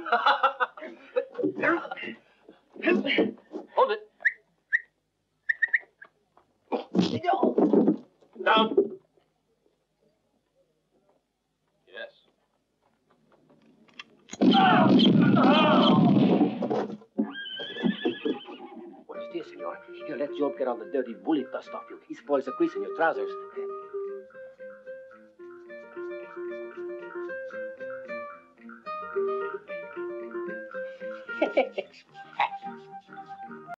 Hold it. Down. Yes. What is this, senor? Here, let Job get all the dirty woolly dust off you. He spoils the crease in your trousers.